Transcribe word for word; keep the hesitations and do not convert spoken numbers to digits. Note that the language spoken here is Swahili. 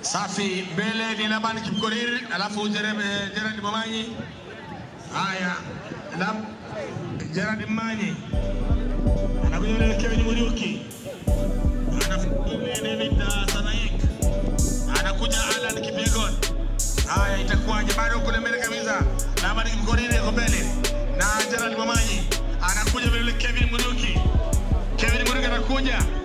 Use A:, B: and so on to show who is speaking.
A: Safi, mbele ni Labani Kipkorir, alafu Gerard Momanyi. Haya, Lab Gerard Momanyi. Anakuja yule Kevin Muriuki. Anafukulia David Sanayek. Anakuja Alan Kipyegon. Haya, itakuwaje? Bado kule mbele kabisa. Labani Kipkorir yuko mbele na Gerard Momanyi. Anakuja yule Kevin Muriuki. Kevin Muriuki anakuja.